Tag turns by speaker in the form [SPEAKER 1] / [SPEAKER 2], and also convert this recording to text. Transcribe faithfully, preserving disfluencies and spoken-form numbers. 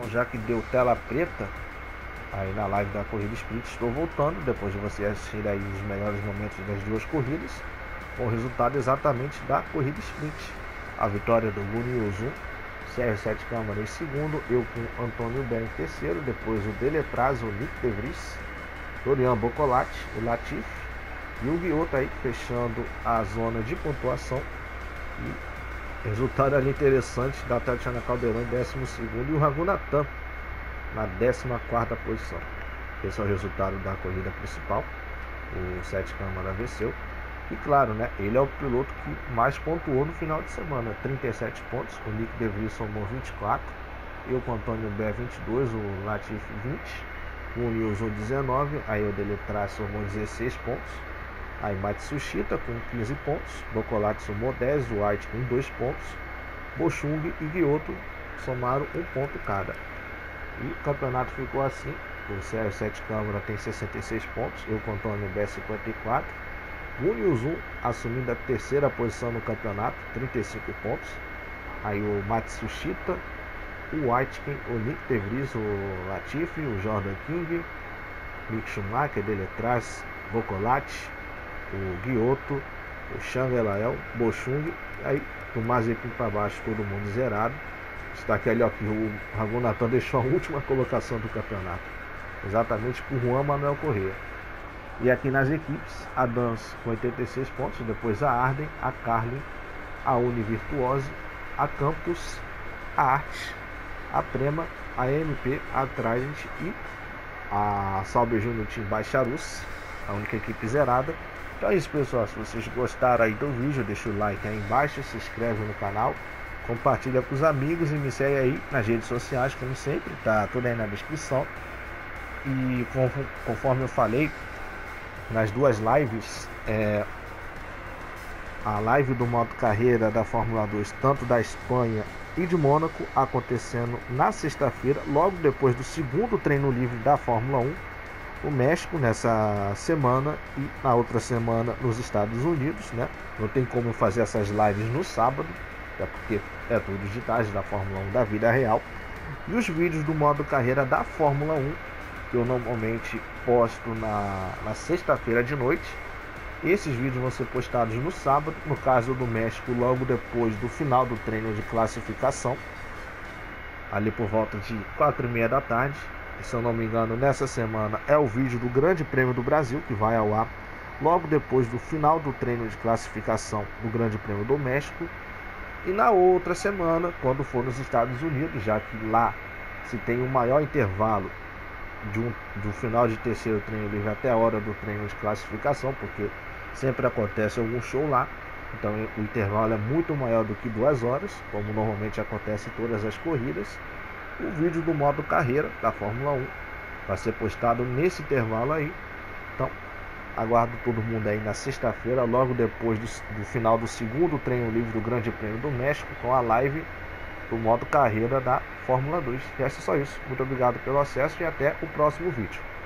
[SPEAKER 1] já que deu tela preta aí na live da corrida sprint, estou voltando depois de você assistir aí os melhores momentos das duas corridas, com o resultado exatamente da corrida sprint. A vitória do Guanyu, Sérgio Sete Câmara em segundo, eu com Antônio Ben em terceiro, depois o Deletraz, o Nick De Vries, Dorian Bocolati, o Latifi e o Guioto aí fechando a zona de pontuação. E resultado ali interessante da Tatiana Caldeirão em décimo segundo e o Raghunathan na décima quarta posição. Esse é o resultado da corrida principal. O Sete Câmara venceu. E claro, né, ele é o piloto que mais pontuou no final de semana, trinta e sete pontos. O Nick De Vries somou vinte e quatro, eu com o Antônio Bé vinte e dois, o Latifi vinte, o Nilson dezenove, aí o Deletraz somou dezesseis pontos, aí Matsushita com quinze pontos, Bocolati somou dez, o White com dois pontos, Bochung e Guioto somaram um ponto cada. E o campeonato ficou assim: o Sérgio Sete Câmara tem sessenta e seis pontos, eu com o Antônio Bé cinquenta e quatro, o Nilson assumindo a terceira posição no campeonato, trinta e cinco pontos, aí o Matsushita, o Aitken, o Nick De Vries, o Latifi, o Jordan King, Mick Schumacher, Deletraz, Bocolati, o Guioto, o Changelael, Bochung, aí do Mazepin para baixo todo mundo zerado. Destaque ali ó, que o Raghunathan deixou a última colocação do campeonato, exatamente por Juan Manuel Correa. E aqui nas equipes, a Dance com oitenta e seis pontos, depois a Arden, a Carlin, a Univirtuose, a Campus, a Arte, a Prema, a M P, a Trident e a Sauber Junior Team Baixarus, a única equipe zerada. Então é isso, pessoal. Se vocês gostaram aí do vídeo, deixa o like aí embaixo, se inscreve no canal, compartilha com os amigos e me segue aí nas redes sociais, como sempre, tá tudo aí na descrição. E conforme eu falei nas duas lives, é, a live do modo carreira da Fórmula dois, tanto da Espanha e de Mônaco, acontecendo na sexta-feira, logo depois do segundo treino livre da Fórmula um, o México nessa semana e na outra semana nos Estados Unidos, né? Não tem como fazer essas lives no sábado, até porque é tudo digitais da Fórmula um da vida real. E os vídeos do modo carreira da Fórmula um, que eu normalmente posto na, na sexta-feira de noite, esses vídeos vão ser postados no sábado, no caso do México, logo depois do final do treino de classificação, ali por volta de quatro e meia da tarde. E, se eu não me engano, nessa semana é o vídeo do Grande Prêmio do Brasil, que vai ao ar logo depois do final do treino de classificação do Grande Prêmio do México. E na outra semana, quando for nos Estados Unidos, já que lá se tem o maior intervalo de um, do final de terceiro treino livre até a hora do treino de classificação, porque sempre acontece algum show lá, então o intervalo é muito maior do que duas horas, como normalmente acontece em todas as corridas. O vídeo do modo carreira da Fórmula um vai ser postado nesse intervalo aí. Então aguardo todo mundo aí na sexta-feira, logo depois do, do final do segundo treino livre do Grande Prêmio do México, com a live do modo carreira da Fórmula dois. Resta só isso. Muito obrigado pelo acesso e até o próximo vídeo.